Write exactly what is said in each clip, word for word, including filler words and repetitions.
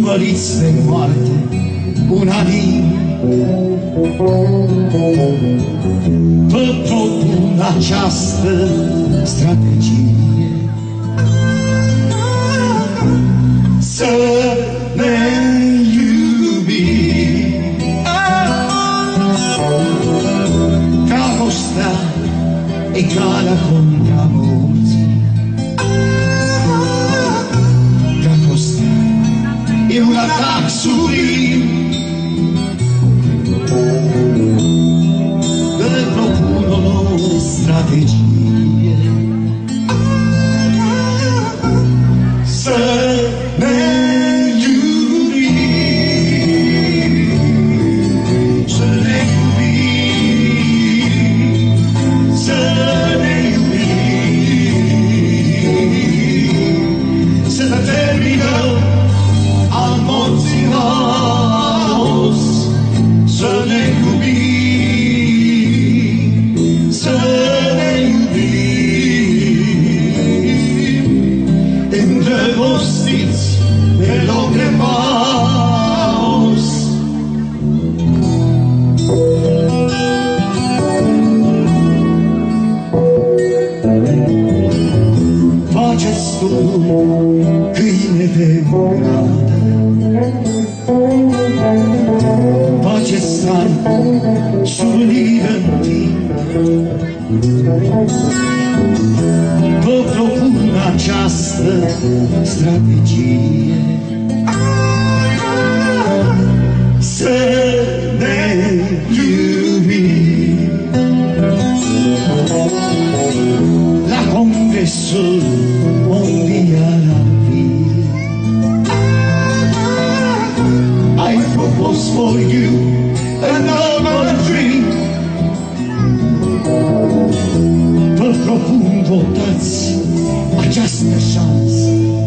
urmăriți de moarte una din vă propun această strategie să ne iubim. Dragostea egală contra morții. Dragostea e un atac sublim. Vă propun o nouă strategie să ne iubim, să ne iubim, să ne iubim, să ne terminăm al morții haos, să ne iubim, să ne iubim, îndrăgostiți pe loc de paus. Faceți stupul câine de gradă, faceți stai sub unire în timp. Vă propun această strategie să ne iubim. La Congresul Mondial al Vieții I propose for you another dream. Vă propun, votați această șansă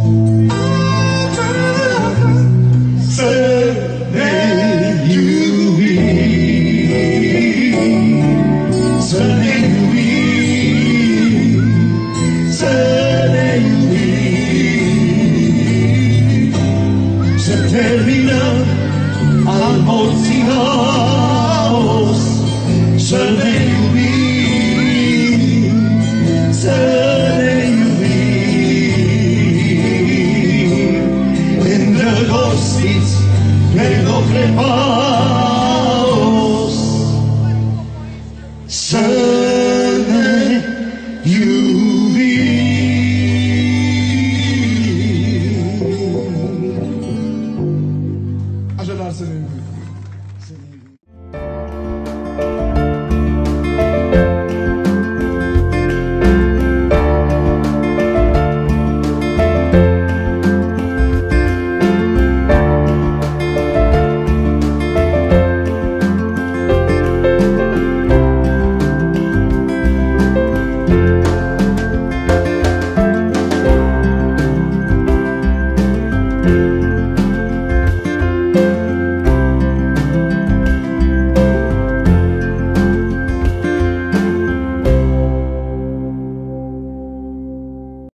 să ne iubim, să ne iubim, să ne iubim, să terminăm al morții haos, să ne iubim, să ne iubim, îndrăgostiți pe loc de paus, să ne iubim. Așadar să ne iubim.